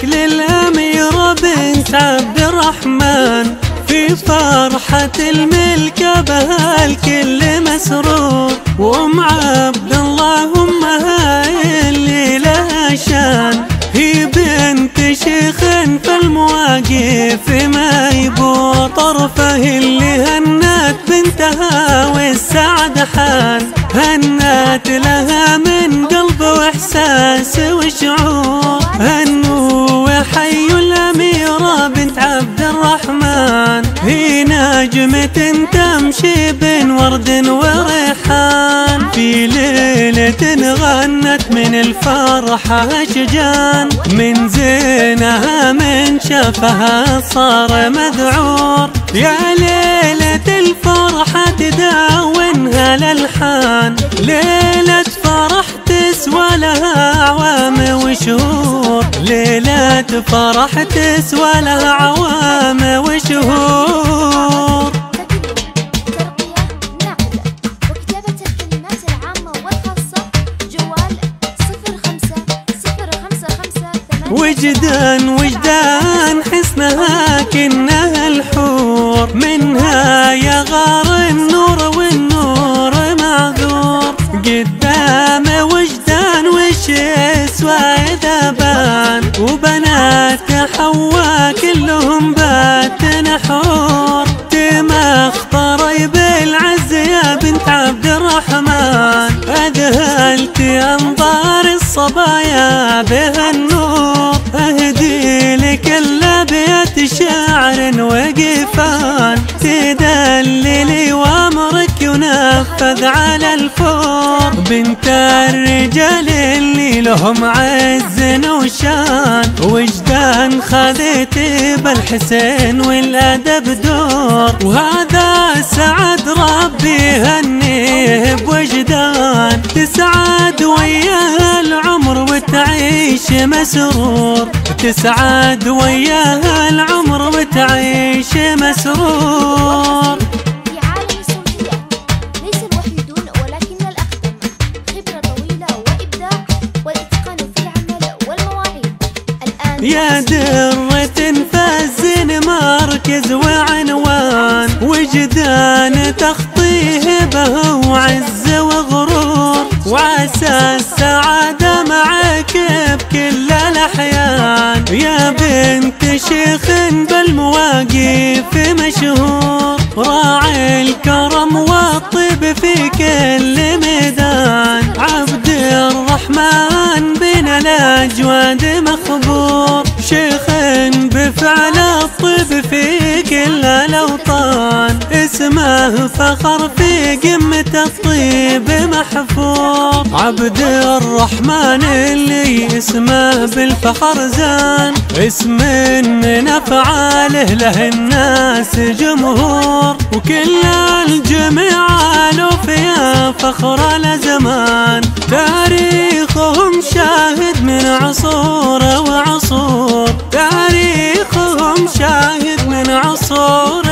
للأميرة بنت عبد الرحمن، في فرحة الملكة بها الكل مسرور، وأم عبد الله أمها اللي لها شان، هي بنت شيخ في المواقف ما يبور، طرفه اللي هنت بنتها والسعد حان، هنت لها من قلب واحساس وشعور، هنوا وحي الأميرة بنت عبد الرحمن، هي نجمة تمشي بين ورد وريحان، في ليلة غنت من الفرحة أشجان، من زينها من شافها صار مذعور، يا ليلة الفرحة تداونها الألحان، ليلة فرح تسوى لها أعوام وشهور، ليلة فرح تسوى لها أعوام وشهور. وجدان حسنها كنها الحور، منها يغار النور والنور معذور، قدام وجدان وش يسوى إذا بان، وبنات حواء كلهم بات نحور، تمخطري بالعز يا بنت عبد الرحمن، أذهلت أنظار الصبايا بها النور، أهدي لك الأبيات شعر وقفان، تدللي وامرك ينفذ على الفور، بنت الرجال اللي لهم عز وشان، وجدان خذت بالحسين والأدب دور، وهذا سعد ربي هنيه بوجدان، تسعد وياها العمر وتعيش مسرور، تسعد وياها العمر وتعيش مسرور. في عالم الصوتية ليس الوحيدون ولكن الأقدم، خبرة طويلة وإبداع والإتقان في العمل والمواعيد. الآن يا درة فالزين مركز وعنوان، وجدان تخطيه به وعز وغرور، وعسى السعادة معك بكل الأحيان، يا بنت شيخ بالمواقف مشهور، راعي الكرم والطيب في كل ميدان، عبد الرحمن بن الأجواد مخبور، شيخ بفعل الطيب في كل الأوطان، اسمه فخر في قمة الطيب محفور، عبد الرحمن اللي اسمه بالفخر زان، اسم من أفعاله له الناس جمهور، وكل الجميع له فيها فخر لزمان، تاريخهم شاهد من عصور وعصور، تاريخهم شاهد من عصور